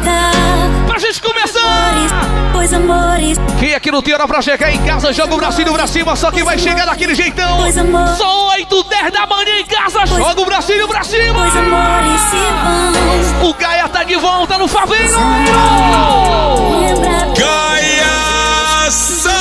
ficar. Pra gente começar! Pois amores. Quem aqui não tem hora pra chegar em casa, joga o bracinho pra cima, só quem vai chegar daquele jeitão. Pois amor. Só 8, 10 da manhã em casa, joga o bracinho pra cima. Pois amores se vão. O Gaia tá de volta no Faveiro. Gaia Sound!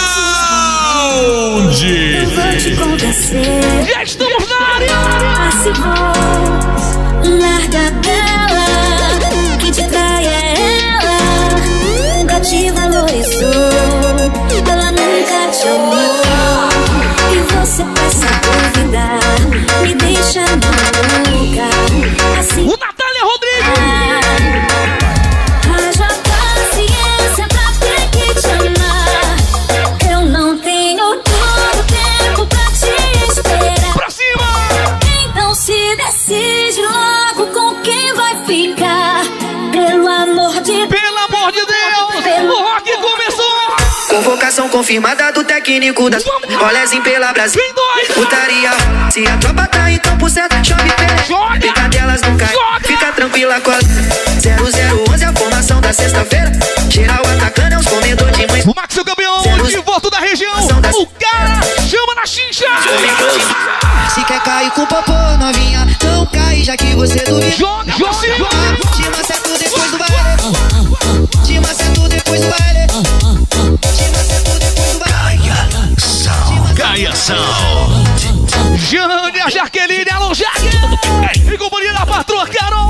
Eu vou te convencer. Já estamos na área. Passe voz, larga dela. Quem te trai é ela. Nunca te valorizou. Ela nunca te amou. E você passa a duvidar. Me deixa maluca. Assim. O Natália Rodrigues. Haja paciência pra ter que te amar. Eu não tenho todo tempo pra te esperar. Pra cima. Então se decide logo com quem vai ficar. Pelo amor de Deus. Pelo amor de Deus. O rock começou. Convocação confirmada do técnico das Rolezinho pela Brasil. Vem dois. Putaria. Se a tropa tá em campo certo, chove pele. Joga. Picadelas não cai. Joga. Fica tranquila com a 0011 a formação da sexta-feira. Geral atacando é os comedores de mães. O Max, o campeão de voto da região. O cara chama na xincha. Se quer cair com popô, novinha, não cai, já que você duviu. Joga, joga. Te maceto depois do baile. Te maceto depois do baile. Te maceto depois do baile. Gaia Sound! Jane, a Jaqueline, alô Jaque. E companhia da patroa Carol.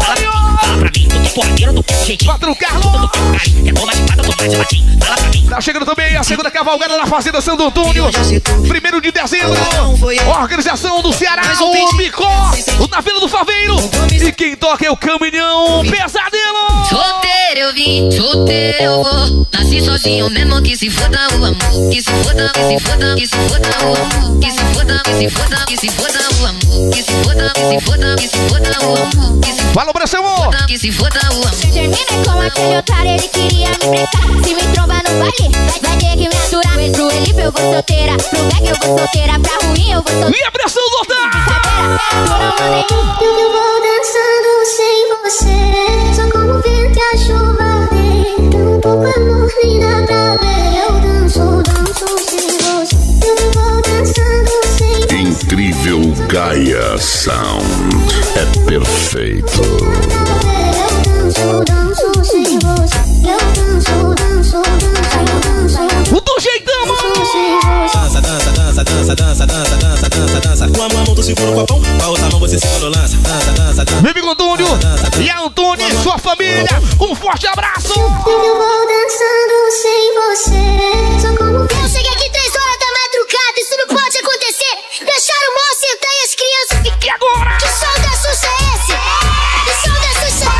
Patrão Carlos. Tá chegando também a segunda cavalgada da Fazenda Santo Antônio. 1º de dezembro. Organização do Ceará, o Micó, na Vila do Faveiro. E quem toca é o Caminhão Pesadelo. Solteiro eu vim, solteiro eu vou. Nasci sozinho mesmo, que se foda o amor. Que se foda, que se foda, que se foda o amor. Que se foda, que se foda, que se foda o amor. Que se foda, que se foda, que se foda o amor. Que se Fala, pressão! foda, que se foda o amor. Terminei com aquele otário, ele queria me brecar. Se me trombar no baile, vai ter que me aturar. Pro Elipe eu vou solteira, pro Beck eu vou solteira, pra ruim eu vou solteira. E a pressão do Otávio! Eu vou dançando sem você, só como o vento e a chuva vem. Tão pouco amor, nem dá pra ver. Eu danço, danço sem você. Eu vou dançando sem você. Incrível Gaia Sound. É perfeito. Eu danço sem você. Eu danço, danço, danço. O do jeitão, mano! Dança, dança, dança, dança, dança, dança, dança, dança, dança. Com a mão tu segura o copão, com a outra mão você segura o lança. Dança, dança, dança. Meu amigo Antônio e a Antônia e sua família, um forte abraço! Eu vou dançando sem você, só como eu cheguei aqui 3 horas da madrugada, isso não pode acontecer. Deixaram o moço sentar e as crianças ficar. E agora? Que som da Xuxa é esse? Que som da Xuxa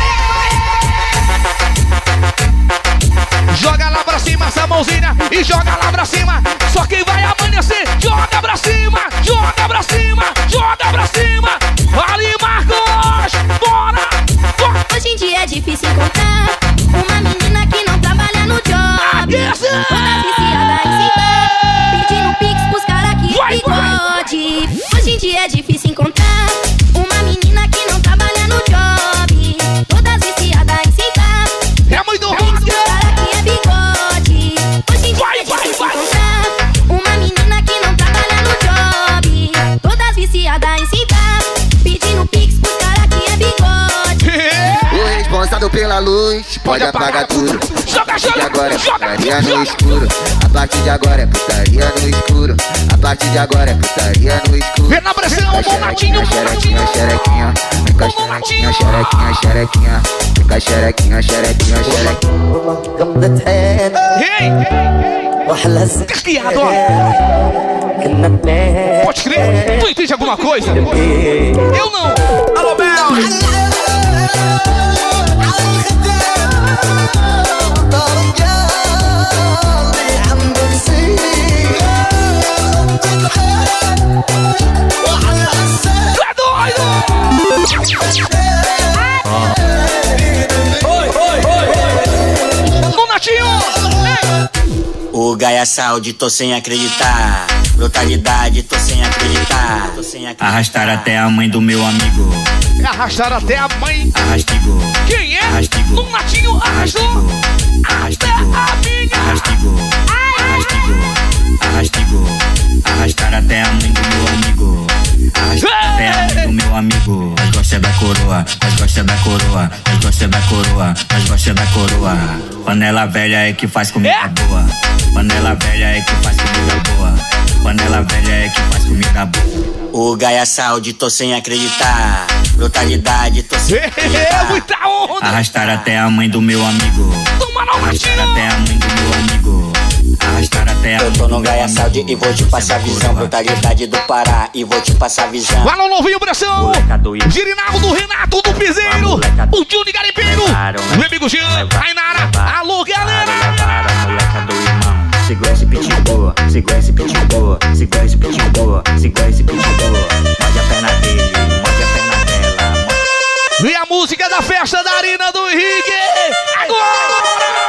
Joga lá pra cima essa mãozinha e joga lá pra cima. Só quem vai amanhecer, joga pra cima, joga pra cima, joga pra cima. Ali, Marcos, bora, bora. Hoje em dia é difícil encontrar uma menina que não trabalha no job. Toda viciada em cima, pedindo pix pros caras que é bigode. Hoje em dia é difícil encontrar uma menina que não trabalha no job. Todas viciadas em cima, É a mãe do pedindo rock. pros caras que é bigode. Hoje em dia é difícil encontrar uma menina que não trabalha no job. Todas viciadas em cima, pedindo pix pros caras que é bigode. O responsável pela luz pode apagar tudo. Joga, A partir de joga, agora é joga, putaria no joga. escuro. A partir de agora é putaria no escuro. A partir de agora é putaria no escuro. Vem na pressão, bom Natinho, bom Xerequinha, xerequinha. Vem cá, xerequinha, xerequinha, xerequinha. Vem cá, xerequinha, xerequinha, xerequinha. Ei! Casqueado, ó! Pode crer? Tu entende alguma coisa? Eu não! Alô, Bel! Tu é doido! Ô, Natinho! O Gaia Saúde, tô sem acreditar. Brutalidade, tô sem acreditar. Arrastar até a mãe do meu amigo. É arrastar até a mãe. Arrastigou. Quem é? Arrastigou. Um latinho arrastou. Até Arrastigou. a minha. Arrastigou. Arrastigou. Arrastigou. Arrastar até a mãe do meu amigo. Arrastar até a mãe do meu amigo. Nós gosta da coroa. Nós gosta da coroa. Nós gosta da coroa. Nós gosta da coroa. Panela velha é que faz comida boa. Panela velha é que faz comida boa. Panela velha é que faz comida boa. O Gaia Saúde, tô sem acreditar. Brutalidade, tô sem acreditar. Muita onda. Arrastar até a mãe do meu amigo. Toma no Arrastar latinho. até a mãe do meu amigo. Arrastar até a Eu mãe tô do no meu Gaia amigo. Saúde e vou te passar a visão. Brutalidade do Pará e vou te passar a visão. Alô, novinho, pressão. Girinaldo, Renato do Piseiro. O Juni Garimpeiro. Meu amigo Jean, Ainara. Alô, galera. Moleca do irmão. Segura esse pitbull, segura esse pitbull, segura esse pitbull, segura esse pitbull. Morde a perna dele, morde a perna dela. E a música da festa da Arena do Henrique. Agora!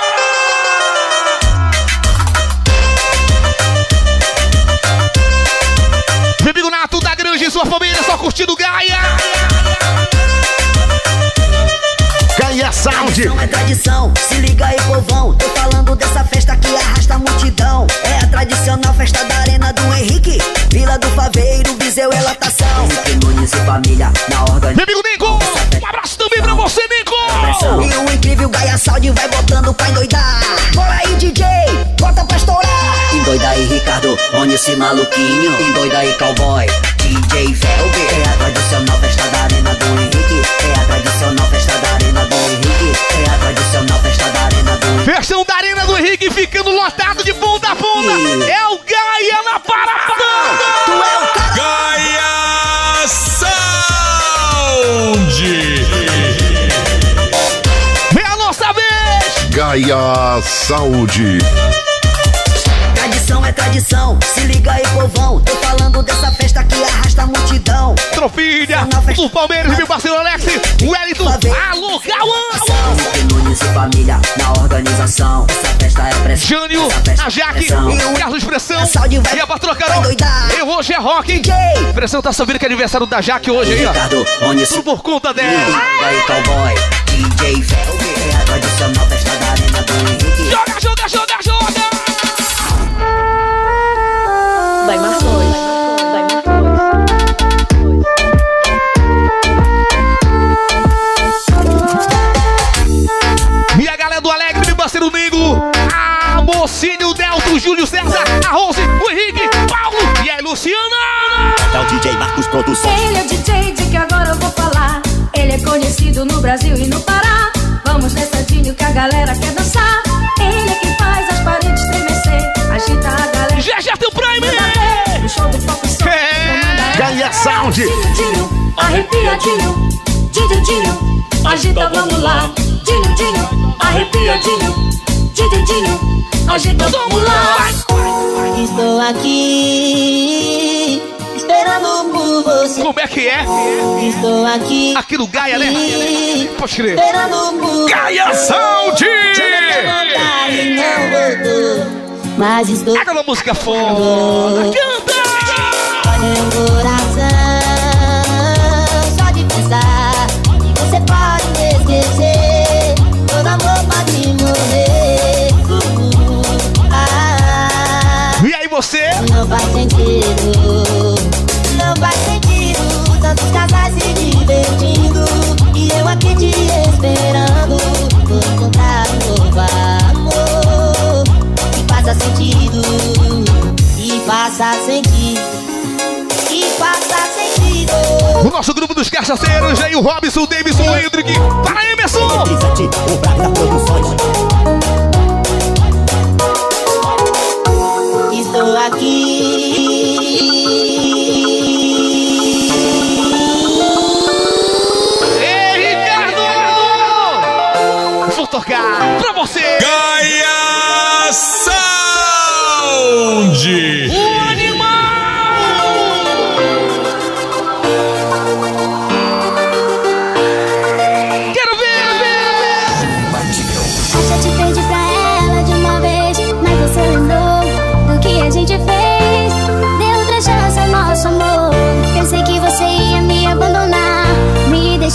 Meu amigo Nato da Grande e sua família, só curtindo Gaia. Gaia Sound. Tradição é tradição, se liga aí, povão. Tô falando dessa festa que arrasta a multidão. É a tradicional festa da Arena do Henrique. Vila do Faveiro, Viseu e Latação. Henrique Nunes e família na organização. Meu amigo Nico, um abraço também pra você, Nico. E o incrível Gaia Sound vai botando pra endoidar. Bora aí, DJ, bota pra estourar. Endoida aí, Ricardo, onde esse maluquinho. Endoida aí, cowboy, DJ Velber. É a tradicional festa da Arena do Henrique. É a tradicional festa da Arena do Henrique. É a tradicional festa da Arena do Henrique. Versão da Arena do Henrique ficando lotado de ponta a ponta. É o Gaia na parada. Tu é o cara. Gaia Sound. É a nossa vez. Gaia Saúde. Tradição é tradição, se liga aí, povão. Tô falando dessa festa que arrasta a multidão. Trofilha do Palmeiras, meu parceiro Alex. Wellington, alô, Cauã. Henrique Nunes e família na organização. Essa festa é pressão. Jânio, Essa festa a é Jaque, pressão. o Carlos Expressão Saúde vai- e a patroa vai Carol. doidar. Eu hoje é rock. DJ. Pressão tá sabendo que é aniversário da Jaque hoje aí, ó. Ricardo, onde esse Tudo por conta dela. Endoida aí, cowboy, DJ Velber. É a tradicional festa da Arena do Henrique. Joga, joga, joga, joga. Vai Marcos, vai E a galera do Alegre, meu parceiro Nigo. A Mocinho, Delto, Júlio César, a Rose, o Henrique, Paulo e a Luciana. É o DJ Marcos Produções. Ele é o DJ de que agora eu vou falar. Ele é conhecido no Brasil e no Pará. Vamos nessa Dinho que a galera quer dançar. Ele é quem faz as paredes estremecer. Agita a galera. Já tem o Prime. No show do Pop Som. É. Gaia Sound. Dinho, arrepiadinho. Dinho, agita, vamos lá. Dinho, arrepiadinho. Dinho, agita, vamos lá. Estou aqui esperando por você. Como é que é? Estou aqui Aqui no Gaia, né? Pode crer. esperando por Gaia Sound. vontade, não voltou. Mas estou Aquela música foda. Canta! meu coração. Só de pensar que você pode me esquecer. Todo amor pode morrer. E aí você? Não faz sentido. Não faz sentido. Tantos casais se divertindo e eu aqui te esperando. Vou encontrar um novo amor que faça sentido. E faça sentido. E faça sentido. O nosso grupo dos cachaceiros, aí o Robson, o Davidson, o Hendrick. Para Emerson! Eletrizante, o Braga Produções. Estou aqui. Ei, Ricardo! Vou tocar pra você! Gaia Sound. O animal! Quero ver!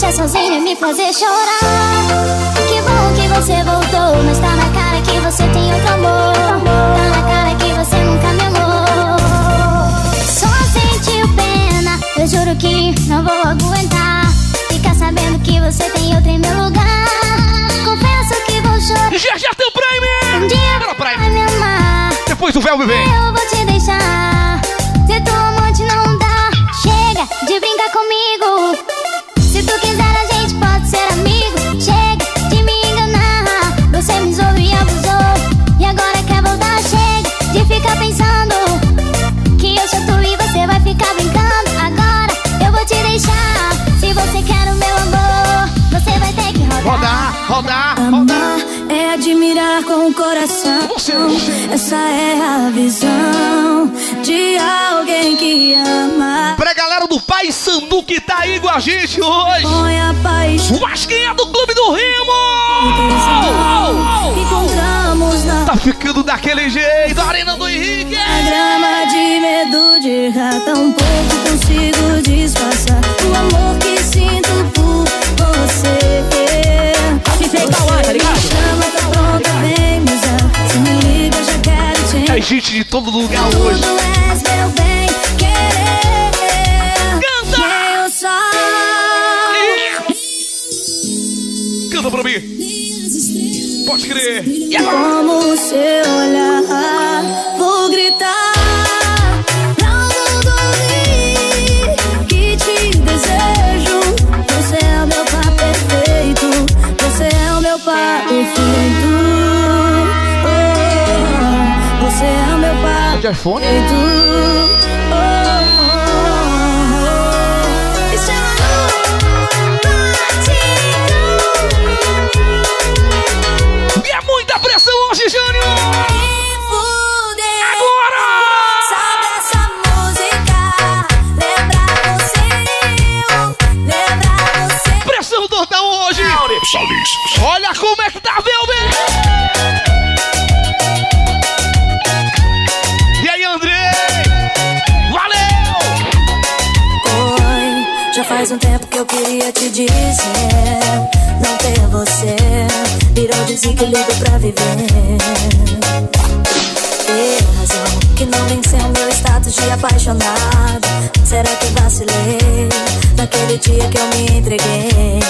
deixar sozinha e me fazer chorar. Que bom que você voltou, mas tá na cara que você tem outro amor. Tá na cara que você nunca me amou. Só sentiu pena, eu juro que não vou aguentar ficar sabendo que você tem outro em meu lugar. Confesso que vou chorar. Já tem o Prime! Um dia vai me amar. Depois do véu vem. Eu vou te deixar. Ser tua amante não dá. Chega de brincar comigo. Se tu quiser a gente pode ser amigo. Chega de me enganar. Você me zoou e abusou, e agora quer voltar. Chega de ficar pensando que eu sou tu e você vai ficar brincando. Agora eu vou te deixar. Se você quer o meu amor, você vai ter que rodar. Rodar. Amar é admirar com o coração. Essa é a visão de alguém que ama. Pra galera do Pai Sandu que tá aí com a gente hoje. Põe a paixão. O Vasquinha do Clube do Rimo. Encontramos na tá ficando daquele jeito. Arena do Henrique. a grama de medo de errar. Tão pouco consigo disfarçar o amor que sinto por você. Tá ligado? Chama, tá pronta, vem me usar. Se me liga, já quero te. É gente de todo lugar hoje. Tudo és meu bem querer. Canta! Eu só Canta pra mim. Pode crer. como seu olhar, vou gritar pra o mundo ouvir que te desejo. Você é o meu par perfeito. Você é o meu par perfeito. Oh, você é o meu par De iPhone? perfeito. Isso é E é muita pressão hoje, Jânio. Agora! Sabe essa música? Lembra você. Pressão total hoje. Olha como é que tá, Velvet. E aí, André? Valeu! Oi, já faz um tempo que eu queria te dizer. Não ter você virou desequilíbrio pra viver. Ter razão que não venceu meu status de apaixonado. Será que vacilei naquele dia que eu me entreguei?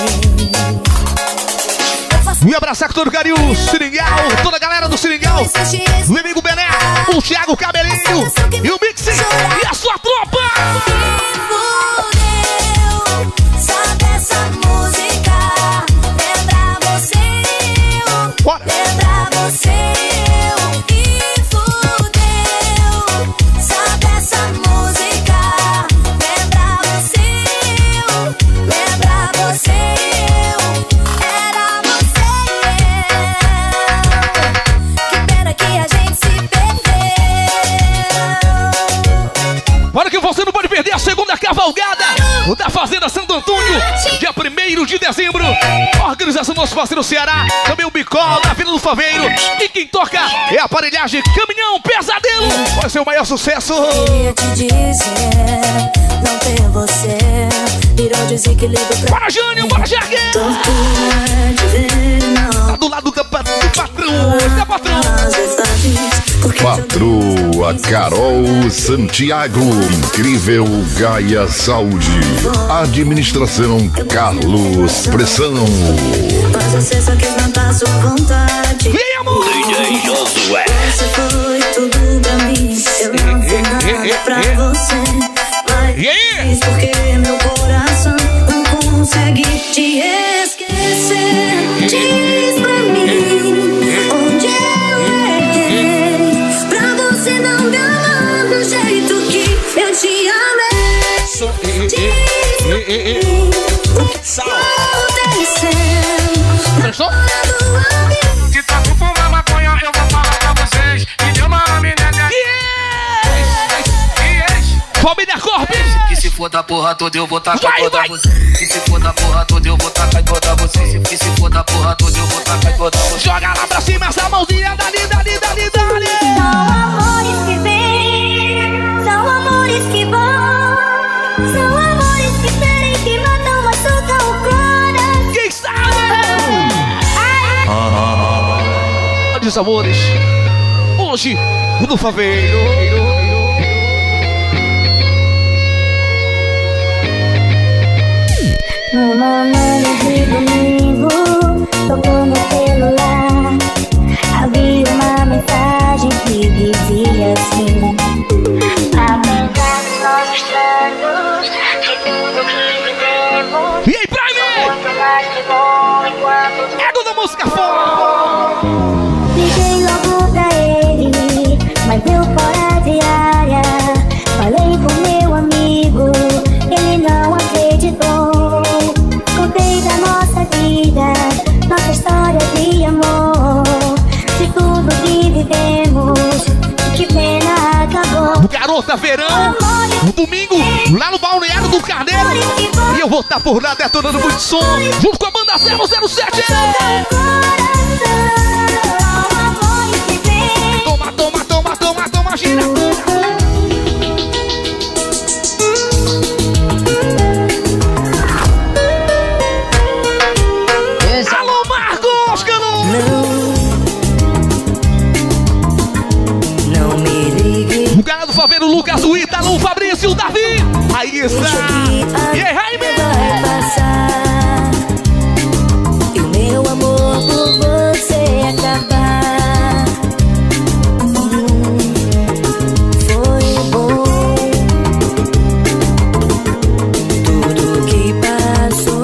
Me abraçar com todo carinho, Seringal, toda a galera do Seringal, meu amigo Bené, o Thiago Cabelinho e o Mixi e a sua tropa! Sabe essa música? Lembra você? Bora! Lembra você? E fudeu. Sabe essa música? Lembra você? Lembra você? Era você. Que pena que a gente se perdeu. Bora que você não pode perder a segunda cavalgada da Fazenda Santo Antônio, dia 1º de dezembro. Organização do nosso parceiro Ceará, também o Bicol, na Vila do Faveiro. E quem toca é a aparelhagem Caminhão Pesadelo. Vai ser o maior sucesso. Queria te dizer, não ter você virou desequilíbrio pra Bora, Jânio, bora, Jaque! tortura de ver, não. Tá do lado do patrão, da patrão. As verdades, porque Patroa Carol Santiago, incrível Gaia Saúde, administração Carlos Pressão. mas você só quis matar sua vontade. Vem, amor! DJ Josué. Você foi tudo pra mim, eu não fui nada pra você. Mas E aí? fiz porque meu coração não consegue te esquecer. Diz pra mim onde eu errei, pra você não me amar do jeito que eu te amei. Diz pra mim o que aconteceu. Prestou? Se tá com fumar maconha, eu vou falar pra vocês. Me deu uma amnésia. Família Corp! Que se for da porra toda, eu vou tacar Vai, toda vai. você. Que se for da porra toda, eu vou tacar toda você. Que se for da porra toda, eu vou tacar toda você. Joga lá pra cima essa mãozinha, dali, dali, dali, dali! São amores que vêm, são amores que vão, são amores que ferem, que matam, machucam o corpo. dos amores. Hoje, no Faveiro. Numa manhã de domingo, tocou no celular. Havia uma mensagem que dizia assim: apesar dos nossos tratos, de tudo que vivemos. E aí, Prime? Muito mais que bom enquanto. É da música fora! Liguei logo pra ele, mas deu fora de área. Falei com meu amigo, ele não acreditou. Contei da nossa vida, nossa história de amor, de tudo que vivemos, que pena acabou. Garota Verão, no domingo, lá no Balneário do Carneiro. E eu vou estar por lá detonando muito som, junto com a banda 007. Toma, toma, toma, toma, toma, gira. Alô, Marcos, não me ligue. o cara do Faveiro, Lucas, o Ítalo, o Fabrício, o Davi. Aí está. E aí, Jaime? Vai passar, e o meu amor por você acabar. Foi bom tudo que passou.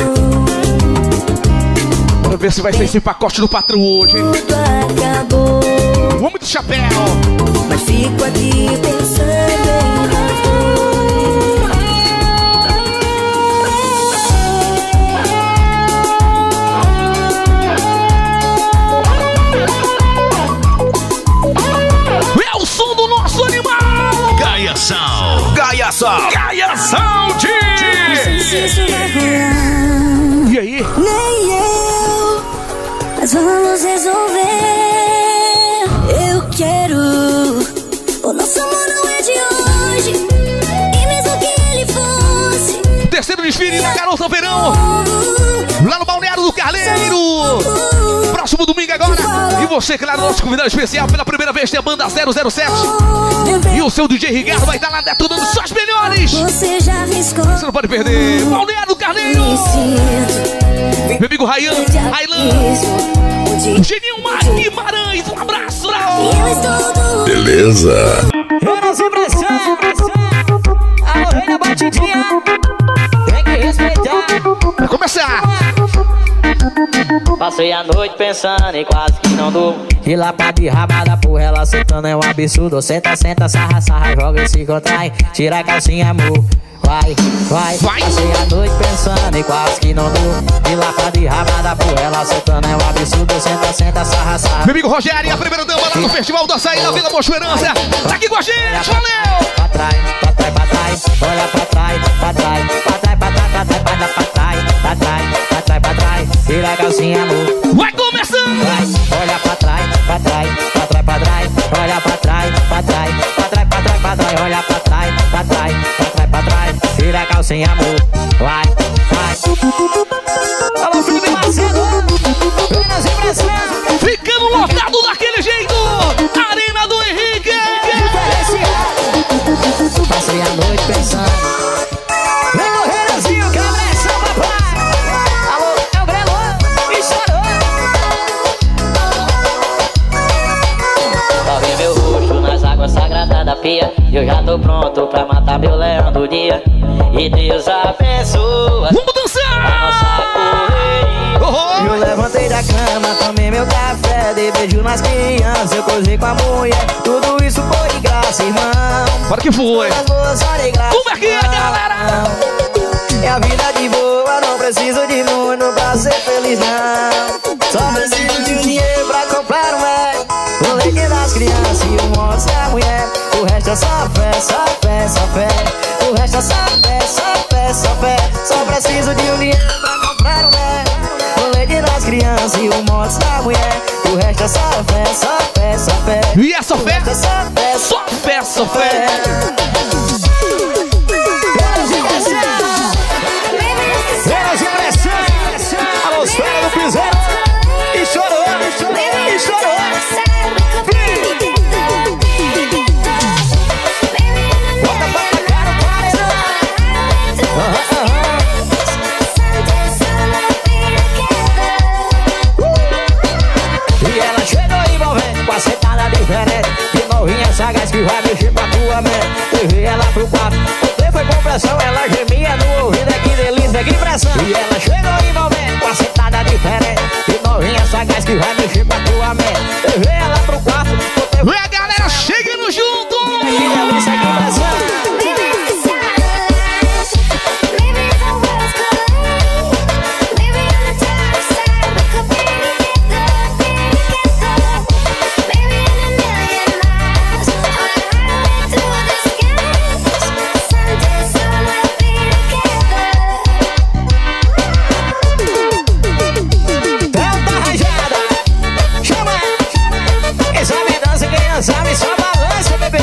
Bora ver se vai ter esse pacote do patrão hoje, hein? Tudo acabou, O homem do chapéu. mas fico aqui pensando em nós dois. É o som do nosso animal. Gaia Sound. Gaia Sound. Gaia Sound. Não sei se isso vai rolar, E aí? nem eu, mas vamos resolver. Eu quero, o nosso amor não é de hoje, e mesmo que ele fosse Terceiro desfile da Garota Verão, lá no Balneário do Carneiro. Próximo domingo agora. E você, claro, nosso convidado especial pela primeira vez tem a banda 007. E o seu DJ Ricardo vai estar lá detonando só as melhores. você já arriscou. Você não pode perder. Balneário do Carneiro. Me sinto Meu amigo Ryan, Railan, abismo, o Geninho Mário Guimarães. Um abraço. eu estou do Beleza. Menos impressão. Alô, rei da batidinha. Tem que respeitar. Vai começar. Passei a noite pensando e quase que não durmo. De lá pra de rabada por ela sentando é um absurdo. Senta, senta, sarra, sarra, joga e se contrai. Tira a calcinha, amor. Vai, vai, Vai. Passei a noite pensando e quase que não durmo. De lá pra de rabada por ela sentando é um absurdo. Senta, senta, sarra, sarra. Meu amigo Rogério, a primeira dama lá no Festival do Açaí na Vila Boa Esperança. Tá aqui com a gente, valeu! Pra trás, pra trás, pra trás. Olha pra trás, pra trás, pra trás, pra trás, pra trás, pra trás, pra trás, pra trás, pra trás, pra trás. Tira a calcinha, amor. Vai começando! Vai, olha pra trás, pra trás, pra trás, pra trás. Olha pra trás, pra trás, pra trás, pra trás, pra trás. Olha pra trás, pra trás, pra trás, pra trás. Tira a calcinha, amor. Vai, vai. Alô, Felipe Macedo. Apenas impressão. Ficando lotado daquele jeito! Arena do Henrique! Passei a noite pensando. Vem correr, Brasil, que abraço, papai. Alô, é o Brelô e chorou. Só vi meu rosto nas águas sagradas da pia. Eu já tô pronto pra matar meu leão do dia. E Deus abençoa. Vamos dançar! A nossa correria. Eu levantei da cama, tomei meu café, dei beijo nas crianças, eu cozinhei com a mulher. Tudo isso foi de graça, irmão. Para que foi? Como é que é, galera? É a vida de boa, não preciso de muito pra ser feliz, não. Só preciso de um dinheiro pra comprar um Mac, o leite das crianças e o moço da mulher. O resto é só fé, só fé, só fé. O resto é só fé, só fé, só fé. Só preciso de um dinheiro pra comprar um Mac, o leite das crianças e o moço da mulher. O resto é só fé, só fé, só fé. E é só fé? Só fé, só fé, só fé. Menos impressão. Alô, os fãs do Piseiro. E chorou, e chorou, e chorou. Mas que vai mexer com a tua meta. Levei ela pro quarto. Vem a galera chegando junto. Sabe, só balança, bebê.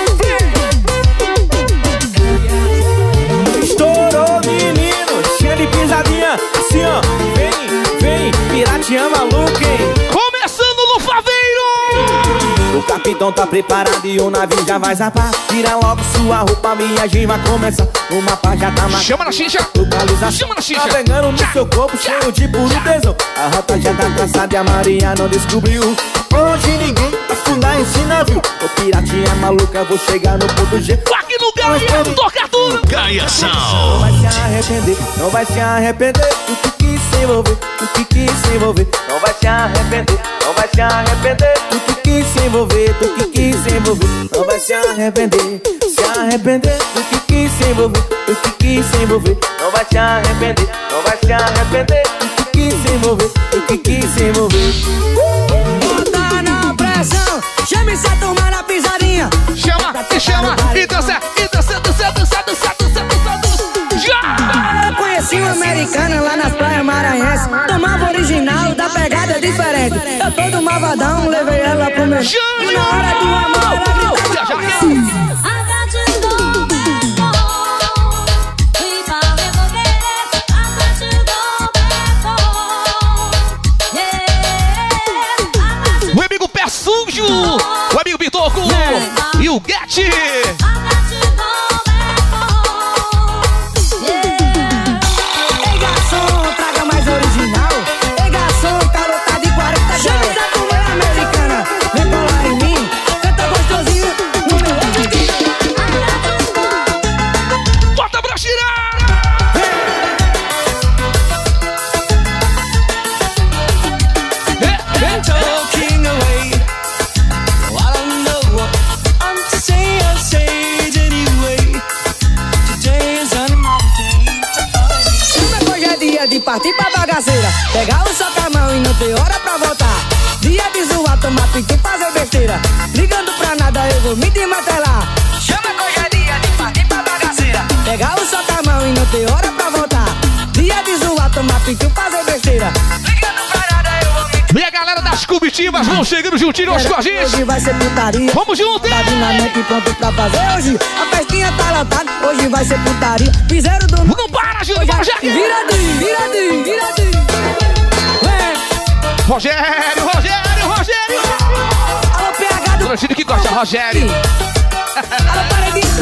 Estourou, menino, cheio de pisadinha. Assim, ó, vem, piratinha maluca, hein? Começando no faveiro. O capitão tá preparado e o navio já vai zapar. Tira logo sua roupa, minha gente vai começar. O mapa já tá marcado. Chama na xixa. Chama na xixa. Tá pegando no seu corpo, cheio de puro tesão. A rota já tá cansada e a Maria não descobriu. Onde ninguém afundar esse navio. Ô piratinha maluca, vou chegar no ponto G. Aqui no Gaia, toca tudo. Gaia Sound. Não vai se arrepender, não vai se arrepender. O que quis se envolver, o que quis se envolver. Não vai se arrepender, não vai se arrepender. O que quis se envolver, o que quis se envolver. Não vai se arrepender, se arrepender. O que quis se envolver, o que quis se envolver. Não vai se arrepender, não vai se arrepender. O que quis se envolver, o que quis se envolver. Chama essa turma na pisadinha. Chama, e chama, e dança, e dança, dança, dança, dança, dança, dança. Já! Eu conheci uma americana lá nas praias maranhenses. Tomava original, da pegada diferente. Eu todo malvadão, levei ela pro meu. E na hora do amor ela gritava. Sujo, o amigo Bitoco e o Get. Ei, garçom, traga mais original. Ei, garçom, tá lotado de 40. Chama essa turma americana, vem colar em mim. Canta gostosinho no meu ouvido. Bota pra tirar. Talking away. De partir pra bagaceira, pegar o seu camão e não ter hora pra voltar. Dia de zoar, tomar pique e fazer besteira. Ligando pra nada, eu vou me desmantelar. Chama que hoje é dia de partir pra bagaceira, pegar o seu camão e não ter hora pra voltar. Dia de zoar, tomar pique e fazer besteira. Ligando pra nada, eu vou me... E a galera das Cubitivas vão chegando juntinho com a gente. Hoje vai ser putaria. Vamos junto, tá dinamite pronto pra fazer hoje. A festinha tá lotada, hoje vai ser putaria. Fizeram do... Não para, Júlio, para, já. Viradinho, viradinho, viradinho. Rogério. Alô, PH do... Trouxe que gosta, Rogério. Alô, paredinho.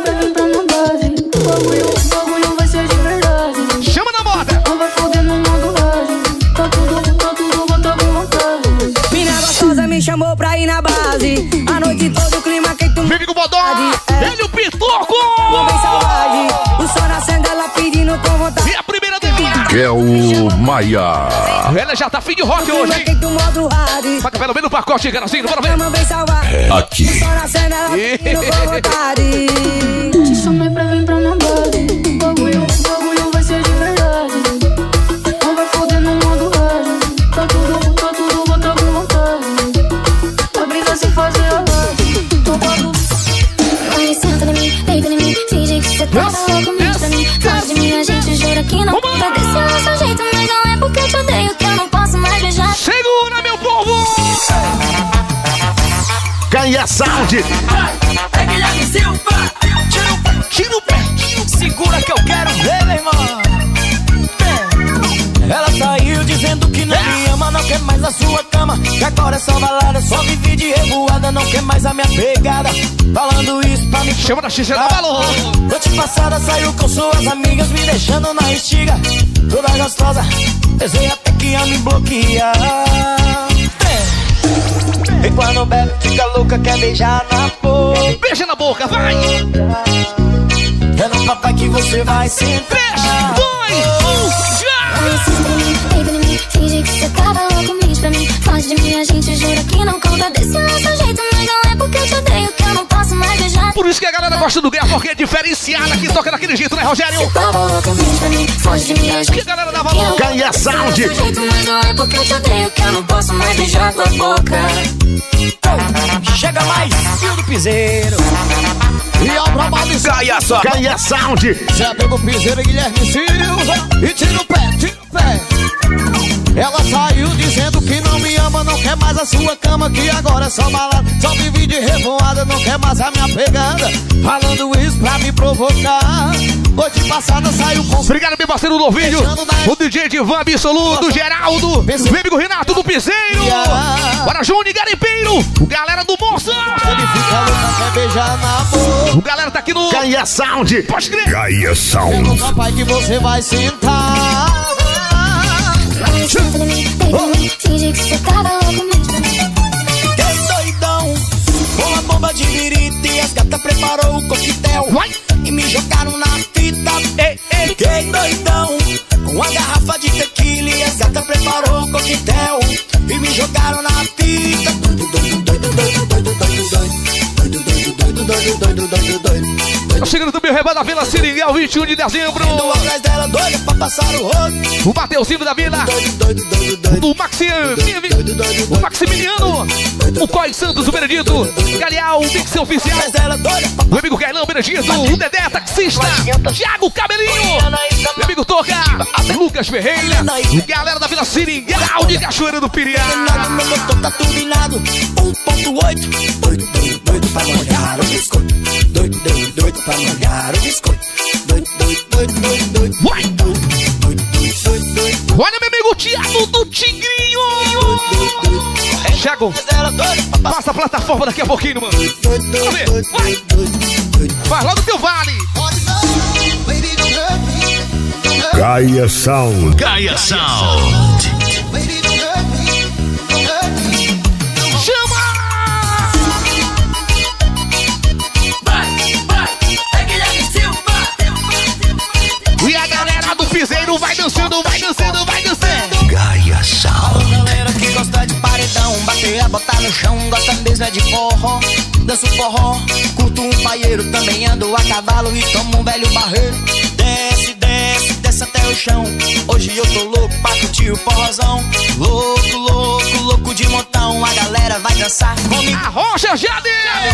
O bagulho vai ser de verdade. Chama na moda. Não vai foder no modo rádio. Tá tudo bota com vontade. Mina gostosa me chamou pra ir na base. A noite toda o clima quente. Vem com o Bodó. Ele o Pitoco. Bem saudade. O sol nascendo, ela pedindo com vontade. E a primeira temporada. Kel Maia. Ela já tá fim de rock hoje, hein? Paga pelo menos o pacote, Garazinho, bora ver. Aqui. O sol nascendo, ela pedindo com vontade. Te chamei pra vir pra minha base. O bagulho vai ser de verdade. Não vai foder no modo rádio. Tá tudo bota com vontade. A brisa se fazer a live. Ai, senta em mim, deita em mim. Finge que cê tá louco, pra mim. Foge de mim, a gente jura que não tá desse nosso jeito. Mas não é porque eu te odeio que eu não posso mais beijar. Segura, meu povo! Gaia Sound. É Guilherme Silva. Tira o pé. Segura que eu quero ver, meu irmão. Ela saiu dizendo que não me ama, não quer mais a sua cama. Que agora é só balada, só vive de revoada. Não quer mais a minha pegada. Falando isso pra me... Chama da xixa da balão. Noite passada saiu com suas amigas, me deixando na estiga. Toda gostosa, pensei até que ia me bloquear. E quando bebe fica louca, quer beijar na boca. Beija na boca, vai! É no papai que você vai sentar. 3, 2, 1, já! Deita em mim, finge que cê tava louco, mente pra mim. Foge de mim, a gente jura que não conta desse nosso jeito. Mas não é porque eu te odeio que eu não posso mais beijar. Por isso que a galera gosta do Guerra, porque é diferenciada, que toca daquele jeito, né, Rogério? Você tava loucamente pra mim, foge de mim, a gente que a galera dá valor. Caia Sound. Mas não é porque eu te odeio que eu não posso mais beijar tua boca. Chega mais, Fio do Piseiro. E ao trabalho Caia só. Caia Sound. Já pegou o Piseiro e Guilherme Silva. E tira o pé, tira o pé. Ela saiu dizendo que não me ama, não quer mais a sua cama, que agora é só balada, só vive de revoada, não quer mais a minha pegada. Falando isso pra me provocar. Noite passada saiu com... Obrigado, meu parceiro Lovinho, o DJ Divan Absoluto, Geraldo, meu amigo Renato do Piseiro. Bora, Júnior Garimpeiro, o galera do Monstro. Ele fica louco, quer beijar na boca. O galera tá aqui no Caia Sound. Pode crer. Caia Sound. É papai que você vai sentar. Finge que você tava loucamente pra mim. Que doidão, com a bomba de birita e as gatas preparou o coquetel. E me jogaram na fita. Que doidão, com a garrafa de tequila e as gatas preparou o coquetel. E me jogaram na fita. Tá chegando também o Reba da Vila Seringal, 21 de dezembro. Atrás dela, doida pra passar o rodo. O Mateuzinho da Vila, do o Maximiliano, o Coi Santos, o Benedito, Galeal, o Mix Oficial, o amigo Gailão Benedito, o Dedé, taxista, Thiago Cabelinho, meu amigo Toca, Lucas Ferreira, galera da Vila Seringal de Cachoeira do Piriá. Meu motor tá turbinado, 1.8. Doido pra molhar o biscoito. Doido pra molhar o biscoito. Doido. Olha, meu amigo Thiago do Tigrinho. Thiago, passa a plataforma daqui a pouquinho, mano. Vamos ver, vai. Vai lá do teu vale. Caia Sound. Caia Sound. Chama! E a galera do Piseiro vai dançando, vai dançando, vai dançando. Caia Sound. Galera que gosta de paredão, bater a botar no chão, gosta mesmo é de forró. Danço forró, curto um paieiro, também ando a cavalo e tomo um velho barreiro. Desce até o chão. Hoje eu tô louco pra curtir o forrozão. Louco de montão. A galera vai dançar comigo. A Rocha Jade!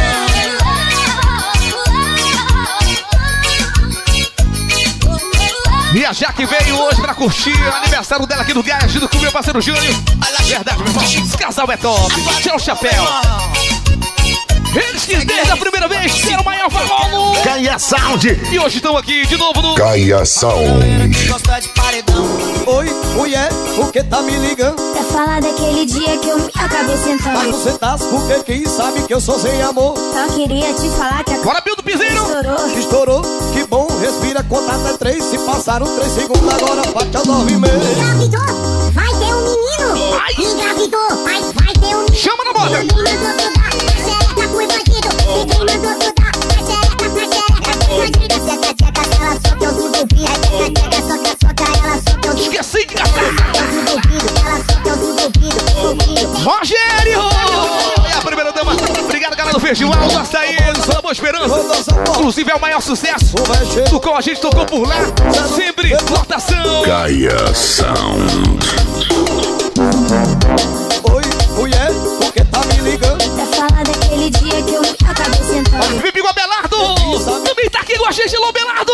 E a Jaque veio hoje pra curtir o aniversário dela aqui no Gaia, junto com o meu parceiro Júnior. Verdade, meu irmão, esse casal é top. Tira o chapéu. Eles que desde a primeira vez tiveram o maior valor. Caia Sound. E hoje estão aqui de novo no Caia Sound. Oi, mulher, por que tá me ligando? Pra falar daquele dia que eu me acabei sentando. Mas você tá porque quem sabe que eu sou sem amor. Só queria te falar que a Bora, Bill do Piseiro. Estourou, que bom, respira, conta até 3. Se passaram 3 segundos, agora bate a 9 e meia. Engravidou, vai ter um menino. Ai. Engravidou, vai ter um menino. Chama na moda. Ninguém mandou tudo, xereca por bandido. Ninguém mandou tudo, xereca por bandido. Tcheca, ela só que eu duvido. Tcheca, soca, ela só que eu duvido. Esqueci de gastar. Ela só que eu duvido. Rogério! É a primeira dama. Obrigado, galera do Festival do Açaí, do Sua Boa Esperança. Inclusive é o maior sucesso do qual a gente tocou por lá. Sempre lotação. Caia Sound. Oi, mulher, por que tá me ligando? Pra falar daquele dia que eu me acabei sentando. Meu amigo Abelardo! Também tá aqui com a gente, Lô Belardo!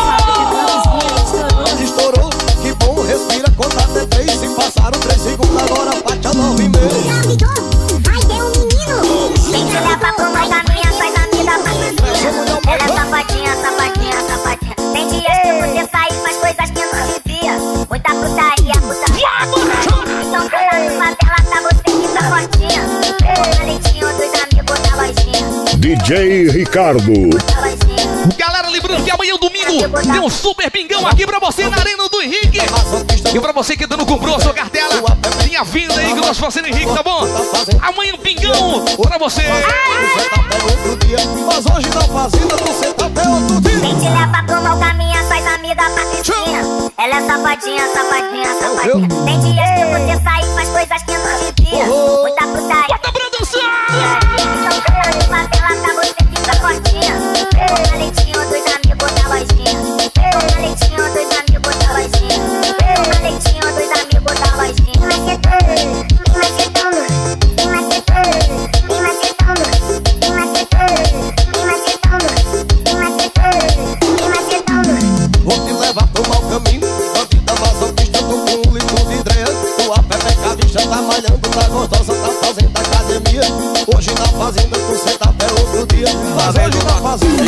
Estourou, que bom, respira, conta até 3. Se passaram 3 segundos, agora bate a 9 e meia. Engravidou, vai ter um menino. Tem que levar pra mãe da minha, faz a vida pra mim. Ela é safadinha. Tem dias que você sai e faz coisas que não devia. Muita putaria. Então cala numa tela pra você que tá fortinha. O leitinho dos amigos da lojinha. DJ Ricardo. Galera, lembrando que amanhã, domingo, tem um super pingão aqui pra você na Arena do Henrique. E pra você que ainda não comprou a sua cartela, tenha vindo aí com o nosso parceiro Henrique, tá bom? Amanhã, pingão pra você. Mas hoje na fazenda você tá até outro dia. Tem que levar pro mau caminho, faz amiga pra piscina. Ela é safadinha. Tem dias que você sai e faz coisas que não devia.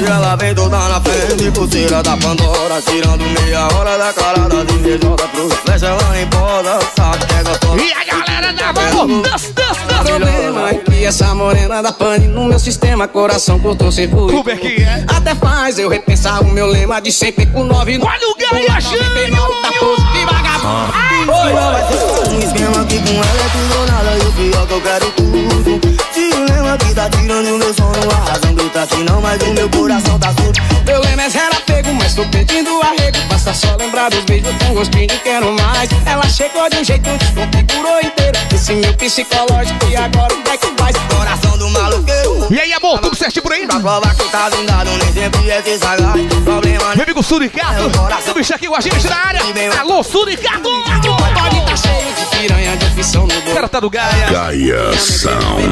E ela vem toda na frente, pulseira da Pandora, tirando meia hora da cara das invejosas. Pro flecha ela emposa, sabe que é gostosa. E a galera da mão, dança. O problema é que essa morena da pane no meu sistema, coração cortou circuito. Como é que é? Até faz eu repensar o meu lema de sempre com 9. Olha o Gaia Júnior! Tá de vagabundo. Oi, não vai ser um esquema que com ela é tudo ou nada. E o pior que eu quero tudo. Se o lema que tá tirando meu sono, arrasando tá aqui não, mas o meu coração tá surdo. Meu lema é zero apego, mas tô pedindo arrego. Basta só lembrar dos beijos com gostinho de quero mais. Ela chegou de um jeito que configurou inteiro esse meu psicológico e agora o que é que faz? Coração do maluqueiro. E aí, amor, tudo certinho por aí? Pra provar que tá blindado, nem sempre é se sagaz. Problema meu amigo Suricato, o bicho aqui com a gente na área. Alô, Suricato! Pode tá cheio de piranha de opção no o cara tá do Gaia. Gaia Sound.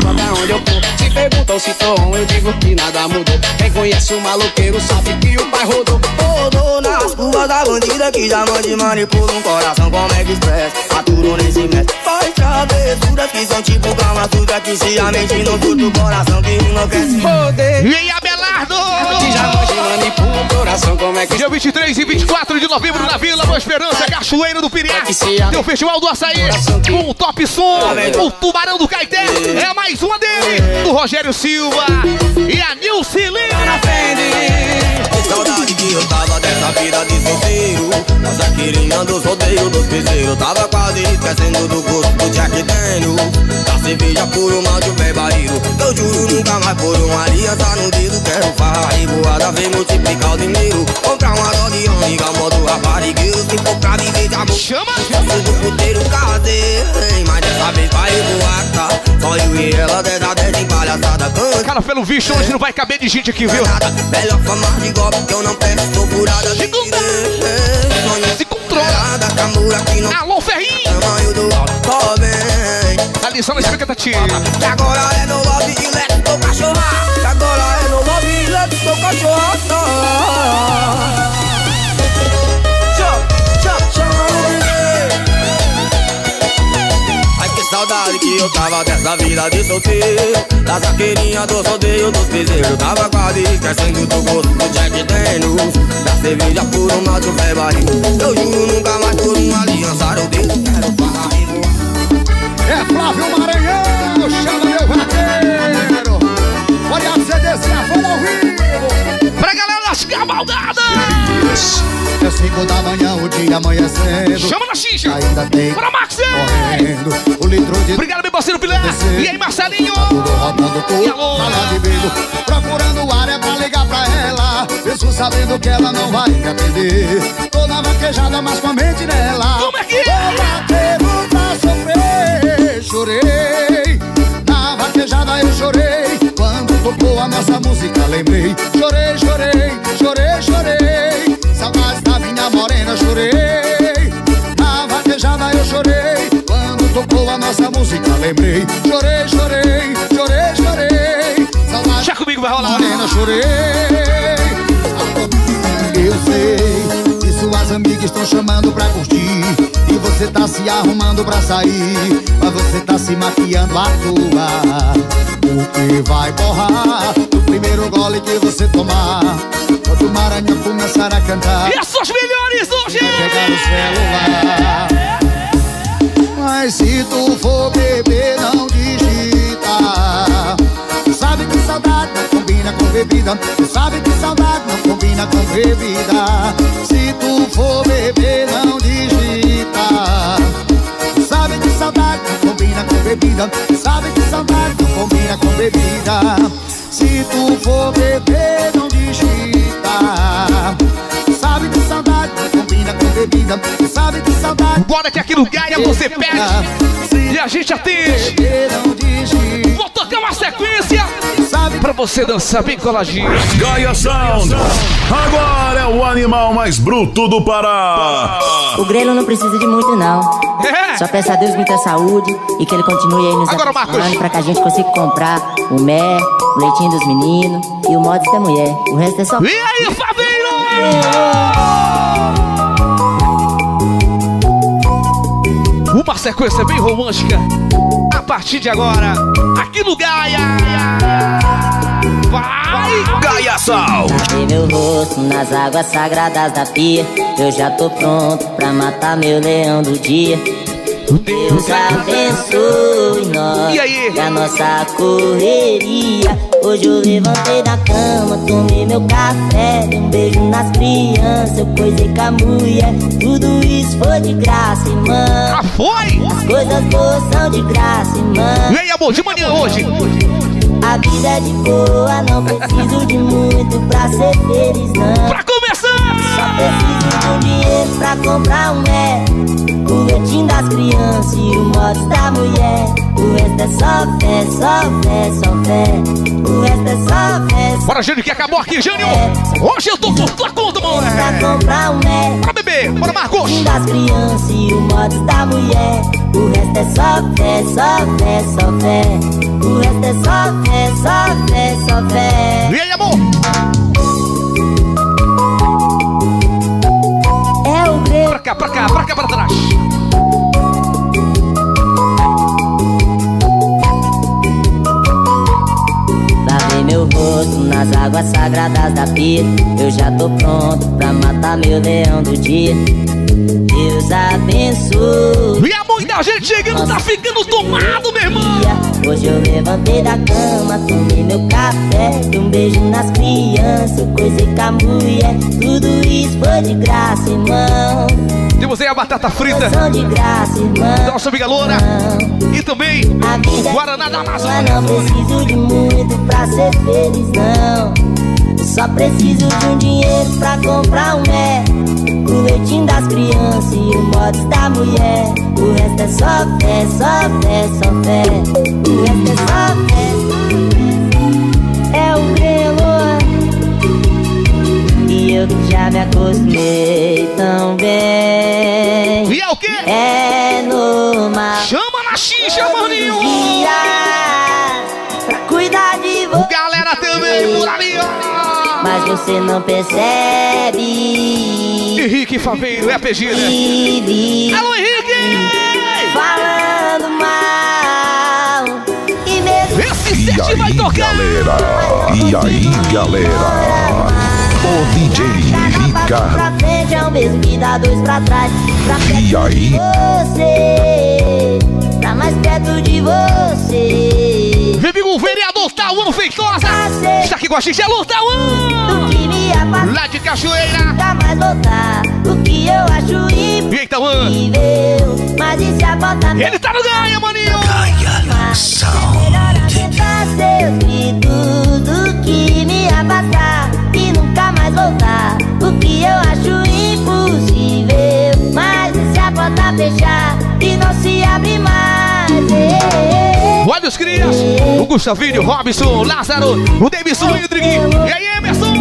Se perguntam se tô on, eu digo que nada mudou. Quem conhece o maluqueiro sabe que o pai rodou. Rodou nas ruas da bandida que já mande manipula um coração como é que expressa. Aturou nesse mestre. Faz travessuras que são tipo Kama Sutra, que se a mente não curta o coração que enlouquece. Rodei. E aí, Abelardo? Que já mande manipula um coração como é que dia 23 e 24 de novembro na Vila Boa Esperança, Cachoeiro do Piriá. Tem o Festival do Açaí com o Top Som, o Tubarão do Caeté. É mais uma dele, do Rogério Silva e a Nilcilina na frente. Que saudade que eu tava dessa vida de solteiro. Nossa queria dos rodeios dos piseiros. Tava quase esquecendo do gosto do Jack Daniel. Da cerveja por um mal de um pé barreiro. Eu juro nunca mais por uma aliança no dedo. Quero farra e voada, vem multiplicar o dinheiro. Comprar uma dose amiga, modo raparigueiro. Se for pra viver de amor, chama! Eu sou do puteiro caseiro. Mas dessa vez vai voar, tá? Só eu e ela, 10 a 10 em palhaçada. Cara, pelo visto, hoje não vai caber de gente aqui, viu? Melhor fama de golpe que eu não peço, tô furada. Se controla. Alô, Ferrinho! Tamanho do alto, só vem. A lição na expectativa. E agora é no lobby e let's go cachorra. E agora é no lobby e let's go cachorra. Ai, que saudade que eu tava dessa vida de solteiro. Da zaqueirinha dos rodeios dos piseiros. Tava quase esquecendo do gosto do Jack Daniels. Da cerveja por um macho pé barril. Eu juro nunca mais por uma aliança eu dedo. Quero farra e voar. É Flávio Maranhão, chama meu vaqueiro. Olha a CD, se a folha ao vivo. Pra galera das cavalgadas. É 5 da manhã, o dia amanhecendo. Chama na xixa. Ainda tem pra Max. Correndo o litro de... Obrigado, meu parceiro Pilar. E aí, Marcelinho. Tá tudo rodando, tudo fala de bico. Procurando área pra ligar pra ela. Mesmo sabendo que ela não vai me atender. Tô na vaquejada, mas com a mente nela. Como é que é? Ô vaqueiro pra sofrer, chorei. Na vaquejada eu chorei. Quando tocou a nossa música lembrei. Chorei, chorei, chorei, chorei. Saudades da minha morena, chorei. Na vaquejada eu chorei. Quando tocou a nossa música lembrei. Chorei, chorei, chorei, chorei. Saudades já comigo vai rolar. Morena, chorei. Eu sei que suas amigas estão chamando pra curtir. E você tá se arrumando pra sair. Mas você tá se maquiando à toa. Porque vai borrar o primeiro gole que você tomar. Quando o Maranhão começar a cantar. E essas melhores hoje! Pegar o celular. Mas se tu for beber, não digita. Tu sabe que saudade não combina com bebida. Tu sabe que saudade não combina com bebida. Se tu for beber, não digita. Tu sabe que saudade não combina com bebida. Tu sabe que saudade não combina com bebida. Se tu for beber, não digita. Tu sabe que saudade não combina com bebida. Tu sabe que saudade. Bora que aqui no Gaia você pede e a gente atende. Vou tocar uma sequência pra você dançar bem coladinho. Gaia Sound, agora é o animal mais bruto do Pará. O grelo não precisa de muito não. Só peça a Deus muita saúde e que ele continue aí nos abençoando pra que a gente consiga comprar o mé, o leitinho dos meninos e o mods da mulher. O resto é só... E aí, Fabinho? Uma sequência bem romântica a partir de agora, aqui no Gaia. Vai! Gaia Sound. Lavei meu rosto nas águas sagradas da pia. Eu já tô pronto pra matar meu leão do dia. Deus abençoe nós e a nossa correria. Hoje eu levantei da cama, tomei meu café, dei um beijo nas crianças, eu coisei com a mulher. Tudo isso foi de graça, irmão. Ah, foi? As coisas boas são de graça, irmão. E aí, amor, de manhã hoje? A vida é de boa, não preciso de muito pra ser feliz, não. Pra começar! Só preciso de um dinheiro pra comprar um o leitinho das crianças e o modo da mulher. O resto é só fé, só fé, só fé. O resto é só fé. Bora, Jânio, que acabou aqui, Jânio. Hoje eu tô por tua conta, mano. Pra comprar um Bora, bebê. Bora, Marcos. O leitinho das crianças e o modo da mulher. O resto é só fé, só fé, só fé. O resto é só fé, só fé, só fé. E aí, amor? É o grego. Pra cá, pra cá, pra cá, pra trás. Lavei meu rosto nas águas sagradas da pia. Eu já tô pronto pra matar meu leão do dia. Deus abençoe. E a mãe da gente chegando, tá ficando tomado, meu irmão. Hoje eu levantei da cama, tomei meu café, dei um beijo nas crianças, eu coisei com a mulher. Tudo isso foi de graça, irmão. Temos aí a batata frita de graça, irmão. da nossa amiga Loura. E também o Guaraná da Amazônia. Não preciso de muito pra ser feliz, não. Só preciso de um dinheiro pra comprar um o leitinho das crianças e o modo da mulher. O resto é só fé, só fé, só fé. O resto é só fé. É o grelo. E eu que já me acostumei tão bem. E é o quê? É normal. Chama na xixa, maninho. Pra cuidar de você. Galera também por ali, ó. Mas você não percebe. Henrique Faveiro, é PG, né? Alô, Henrique! Falando mal. E mesmo esse set vai tocar. E aí, galera? O DJ Ricardo. Pra frente é o mesmo que dá dois pra trás. Pra perto e aí? De você. Pra mais perto de você. Meu amigo, o vereador Tauan Feitosa está aqui com a gente, é Lu Tauan! Lá de Cachoeira! Nunca mais voltar, o que eu acho impossível. E aí, Tauan? Mas e se a bota... Ele tá no Gaia, maninho! Gaia Sound. É melhor acertar seus gritos do que me afastar e nunca mais voltar, o que eu acho impossível. Mas e se a porta fechar e não se abre mais? Olha os crias, o Gustavinho, o Robson, o Lázaro, o Davidson, o Hendrick. E aí, Emerson?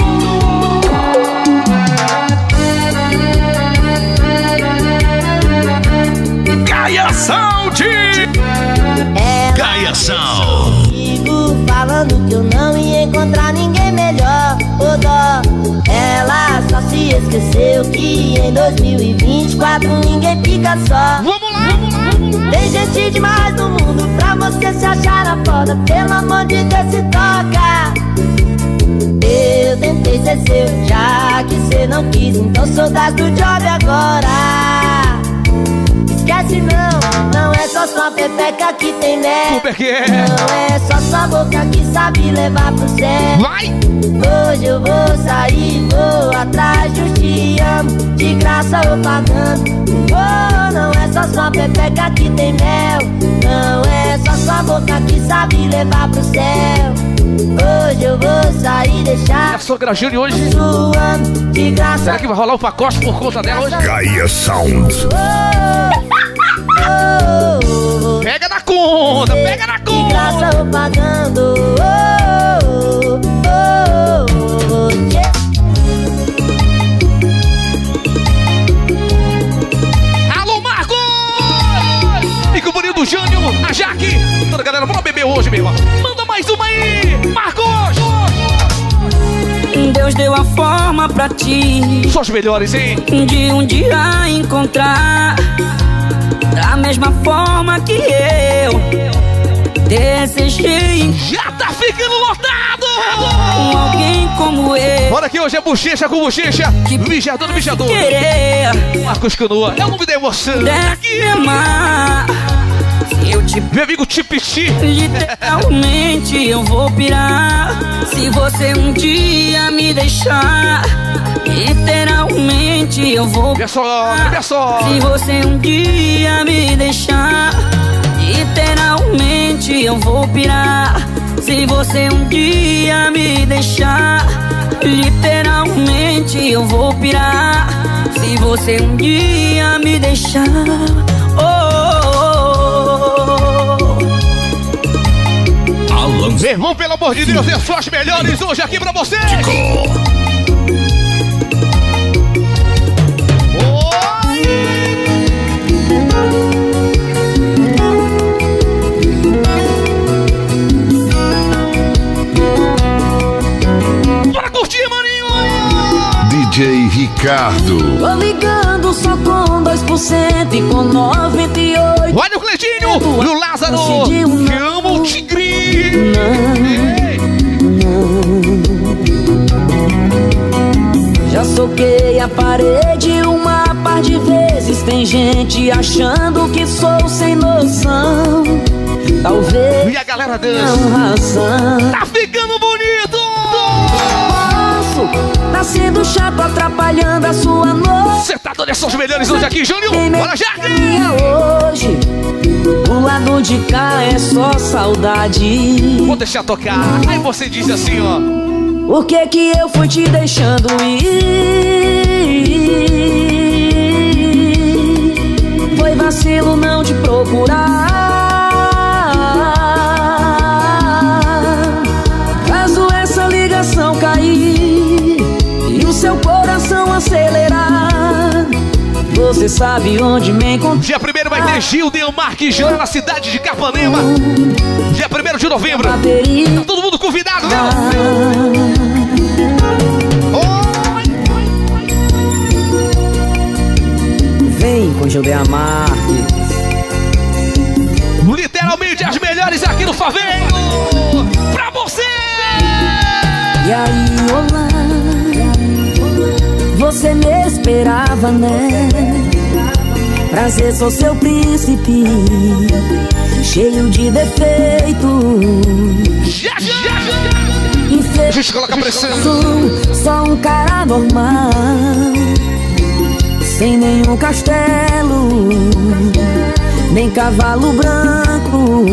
Gaia Sound! Gaia Sound. Comigo falando que eu não ia encontrar ninguém melhor. Ô dó, ela só se esqueceu que em 2024 ninguém fica só. Vamos lá, vamos lá. Tem gente demais no mundo pra você se achar a foda. Pelo amor de Deus, se toca. Eu tentei ser seu, já que cê não quis. Então sou das do job agora. Esquece não é só sua pepeca que tem mel. Como é que é? Não é só sua boca que sabe levar pro céu. Vai! Hoje eu vou sair, vou atrás de um te amo, de graça ou pagando. Oh, não é só sua pepeca que tem mel. Não é só sua boca que sabe levar pro céu. Hoje eu vou sair e deixar a sogra Júlia hoje suando, de graça. Será que vai rolar o pacote por conta dela hoje? Gaia Sound. Pega na conta, pega na conta. De graça ou pagando. Alô, Marcos! E com o bonito Jânio, a Jaque. Toda a galera, vamos beber hoje, meu irmão. Manda mais uma aí, Marcos! Deus deu a forma pra ti. Só os melhores, hein? De um dia encontrar da mesma forma que eu desejei. Já tá ficando lotado! com alguém como eu. Bora que hoje é bochecha com bochecha. Mijador do mijador. Querer Marcos Canoa, é o nome da emoção. deve me amar. Se eu te Meu amigo Tipiti. literalmente eu vou pirar. Se você um dia me deixar, literalmente eu vou pirar. Se você um dia me deixar, literalmente eu vou pirar. Se você um dia me deixar, literalmente eu vou pirar. Se você um dia me deixar, Meu irmão, pelo amor de Deus, são as melhores hoje aqui pra vocês. Bora curtir, maninho! DJ Ricardo. Tô ligando só com 2% e com 98. Olha o Cleitinho e o Lázaro, que ama o Tigre. Já soquei a parede uma par de vezes. Tem gente achando que sou sem noção. Talvez e a galera dança. Razão. Tá ficando bonito. Posso tá sendo chato, atrapalhando a sua noite. Cê tá dando essas melhores hoje aqui, Júnior. Bora já. Hoje o lado de cá é só saudade. Vou deixar tocar. Aí você diz assim, ó. Por que que eu fui te deixando ir? Foi vacilo não te procurar. Caso essa ligação cair e o seu coração acelerar, você sabe onde me encontrar. Dia 1º vai ter Gil, Delmar e Júnior na cidade de Capanema. Dia 1º de novembro. Tá todo mundo convidado, né? Vem com Gildeia Marques. Literalmente as melhores aqui no Faveiro. Pra você! E aí, olá. Você me esperava, né? Prazer, sou seu príncipe, cheio de defeitos. A gente coloca pressão. Só um cara normal, sem nenhum castelo, nem cavalo branco.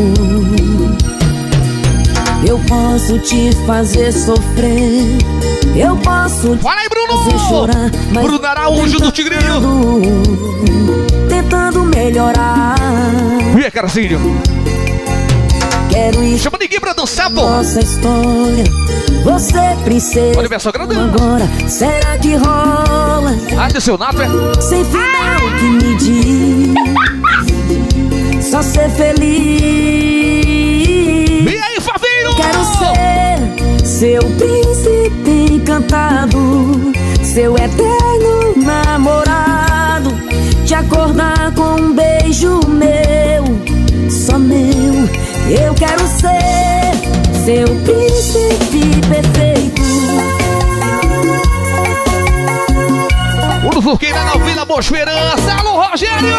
Eu posso te fazer sofrer, eu posso te fazer chorar, mas Bruno Araújo do Tigrinho, tentando melhorar. E aí, carazinho? Quero ir. Chama ninguém pra dançar, pô. Nossa história, você princesa. Olha minha sogra dando. Agora, será que rola? Seu nato é sem final que me diz só ser feliz. E aí, Faveiro? Quero ser seu príncipe encantado, seu eterno namorado, te acordar com um beijo meu, só meu. Eu quero ser seu príncipe perfeito. O Furqueira na Vila Boa Esperança. Alô, Rogério!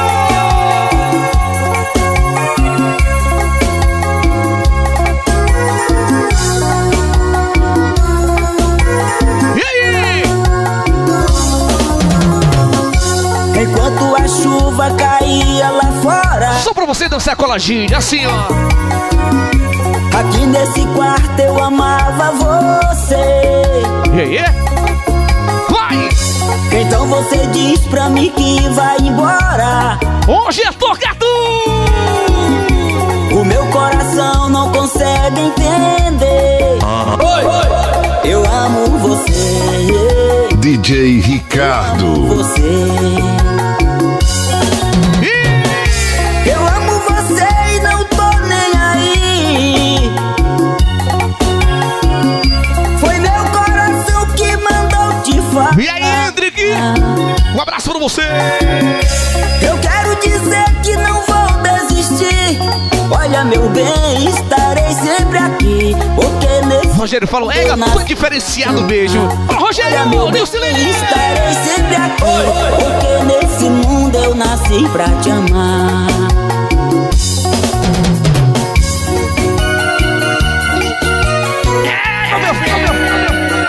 E aí? Enquanto a chuva caía lá fora, só pra você dançar coladinho, assim, ó. Aqui nesse quarto eu amava você. E aí? Vai! Então você diz pra mim que vai embora. Hoje é Tocatu! O meu coração não consegue entender. Eu amo você. DJ Ricardo. Eu amo você. Eu amo você e não tô nem aí. Foi meu coração que mandou te falar. E aí, Hendrick? Um abraço pra você. Eu quero dizer que não vou desistir. Olha, meu bem, estarei sempre aqui. Porque nesse Rogério falou, foi diferenciado mesmo. Rogério, Nilce Lili. Estarei sempre aqui, porque nesse mundo eu nasci pra te amar. Meu filho.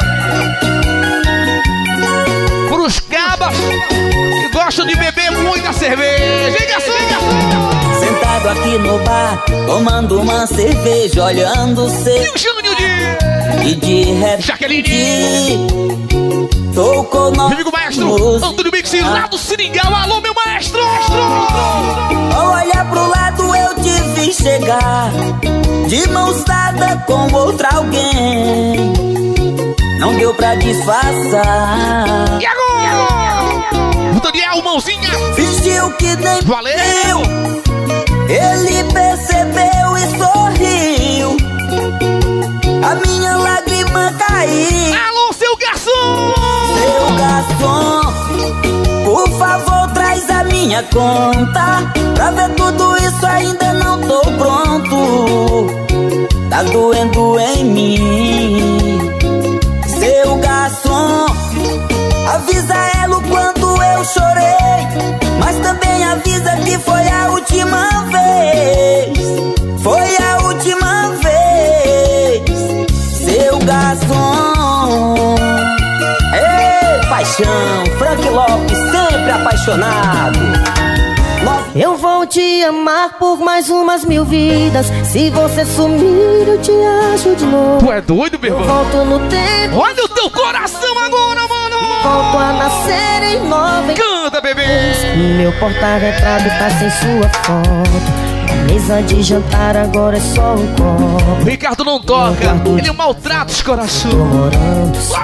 Pros cabas que gostam de beber muita cerveja. Sentado aqui no bar, tomando uma cerveja, olhando cê. E o Júnior E de repente Jaqueline tocou nosso amigo maestro Antônio Mix lá do Seringal. Alô, meu maestro. Ao olhar pro lado eu te vi chegar, de mãos dadas com outra alguém. Não deu pra disfarçar. E agora? O Daniel, mãozinha. Fingiu que nem valeu. Ele percebeu e sorriu. A minha lágrima caiu. Alô, seu garçom. Seu garçom, por favor, traz a minha conta. Pra ver tudo isso ainda não tô pronto. Tá doendo em mim. Seu garçom, avisa ela o quanto eu chorei, mas também avisa que foi a última vez. Foi a última vez. Seu garçom. Ei, paixão, Frank Lopes, sempre apaixonado. Eu vou te amar por mais umas 1000 vidas. Se você sumir, eu te acho de novo. Tu é doido, meu irmão? Eu volto no tempo. Olha o teu coração agora, mano. Volto a nascer em 90. Canta, bebê. Meu porta-retrato tá sem sua foto. A mesa de jantar agora é só um copo. O Ricardo não toca, ele maltrata os corações. Tô morando só.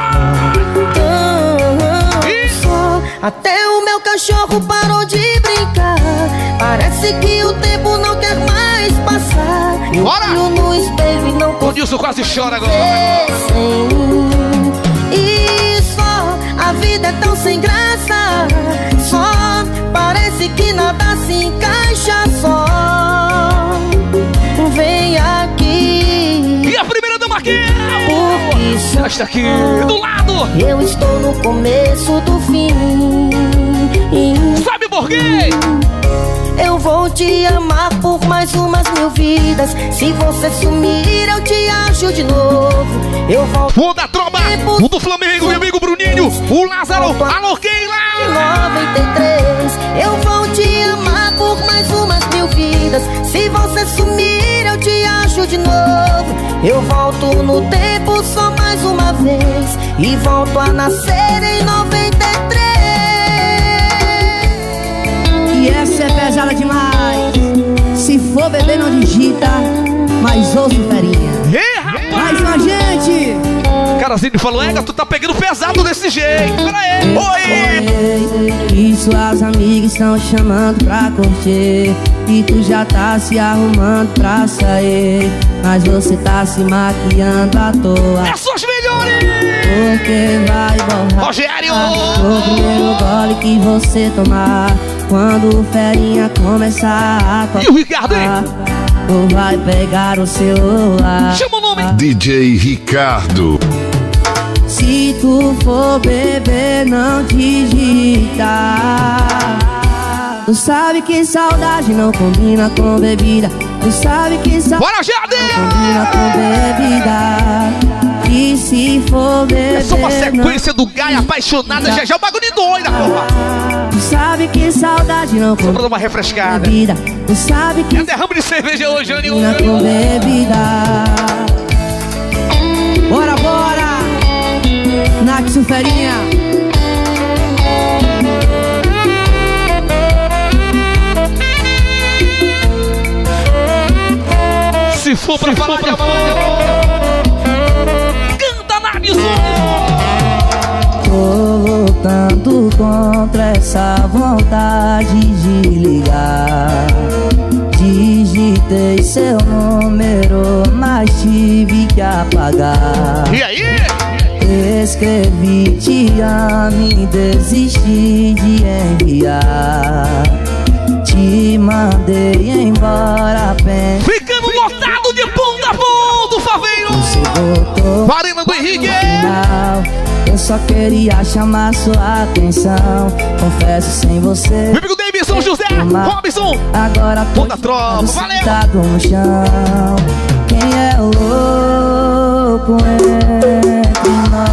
Até o meu cachorro parou de brincar. Parece que o tempo não quer mais passar. Eu olho no espelho e não consigo. O Nilson quase chora agora. E só a vida é tão sem graça. Só parece que nada se encaixa. Só vem aqui. E a primeira dama aqui. Porque ela está aqui do lado. Eu estou no começo do fim. Sabe por quê? Eu vou te amar por mais umas 1000 vidas. Se você sumir, eu te acho de novo. Eu volto. O da Tromba, o do Flamengo, meu amigo Bruninho, o Lázaro, alô Keila. 93. Eu vou te amar por mais umas 1000 vidas. Se você sumir, eu te acho de novo. Eu volto no tempo só mais uma vez e volto a nascer em 93. E essa é pesada demais. Se for beber não digita, mas ouço ferinha. Ei, rapaz! Mais uma gente. Carazinho falou, tu tá pegando pesado desse jeito. Pera aí. Oi! E suas amigas estão chamando pra curtir, e tu já tá se arrumando pra sair, mas você tá se maquiando à toa. É suas melhores! Porque vai borrar Rogério! o primeiro gole que você tomar. Quando o ferinha começar a tocar, e o Ricardo, hein? Tu vai pegar o celular. Chama o nome! DJ Ricardo. Se tu for beber, não digita. Tu sabe que saudade não combina com bebida. Tu sabe que saudade não combina com bebida. E se for beber, é só uma sequência do Gaia apaixonada. Já é o bagulho doida, porra. Tu sabe que saudade não combina. Só pra dar uma refrescada. Bebida. Tu sabe que é derrame de cerveja hoje, Jânio. Com bebida. Bora, bora! Nath Ferinha. Se for pra falar de amor, canta, Nath. Tô lutando contra essa vontade de ligar. Digitei seu número, mas tive que apagar. E aí? Escrevi te amo e desisti de enviar. Te mandei embora bem. Ficando lotado de ponta a ponta, Faveiro. Você voltou. Marina do Henrique! Eu só queria chamar sua atenção. Confesso sem você. Meu amigo Davidson, José, Robson. Agora tô toda tropa, valeu! Sentado no chão. Quem é o louco entre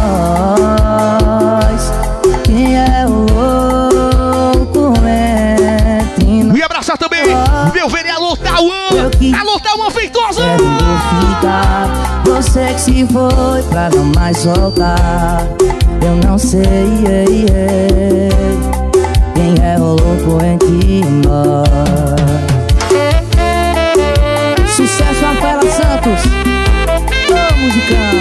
nós? Quem é o louco entre nós? E abraçar também meu vereador Tauan. Alô, Tauan Feitosa! Você que se foi pra não mais voltar. Eu não sei quem é o louco entre nós. Sucesso, Rafaela Santos. Ô, musicão.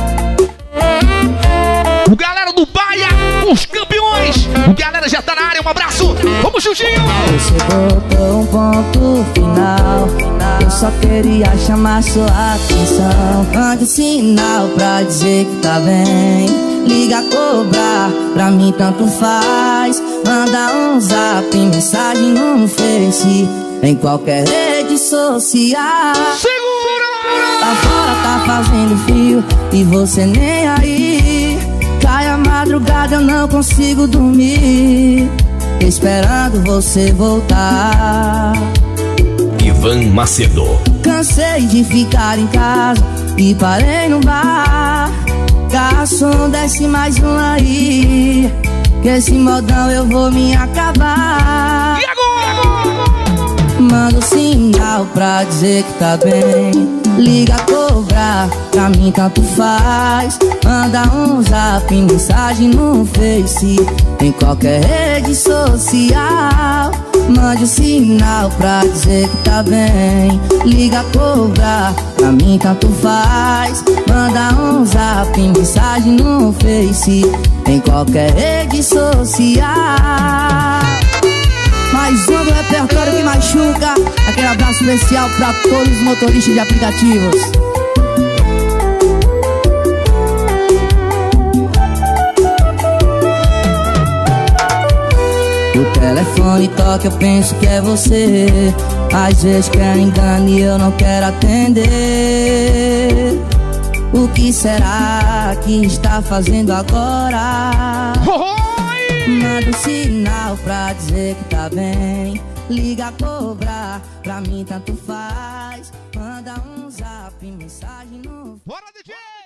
O galera do Baia, os campeões. O galera já tá na área, um abraço. Vamos, Xuxinho. Você botou um ponto final. Eu só queria chamar sua atenção. Mande sinal pra dizer que tá bem. Liga, cobrar, pra mim tanto faz. Manda um zap, mensagem no Face, em qualquer rede social. Segura! Lá fora tá fazendo frio e você nem aí. Cai a madrugada, eu não consigo dormir, esperando você voltar. Ivan Macedo. Cansei de ficar em casa e parei no bar. Garçom, desce mais um aí, que esse modão eu vou me acabar. E agora? Manda um sinal pra dizer que tá bem. Liga, cobrar, pra mim tanto faz. Manda um zap, mensagem no Face, em qualquer rede social. Mande um sinal pra dizer que tá bem. Liga, cobrar, pra mim tanto faz. Manda um zap, mensagem no Face, em qualquer rede social. Mais um do repertório que machuca. Aquele abraço especial pra todos os motoristas de aplicativos. O telefone toca, eu penso que é você. Às vezes quer engano e eu não quero atender. O que será que está fazendo agora? Manda um sinal pra dizer que tá bem. Liga, cobrar, pra mim tanto faz. Manda um zap, mensagem no... Bora, DJ!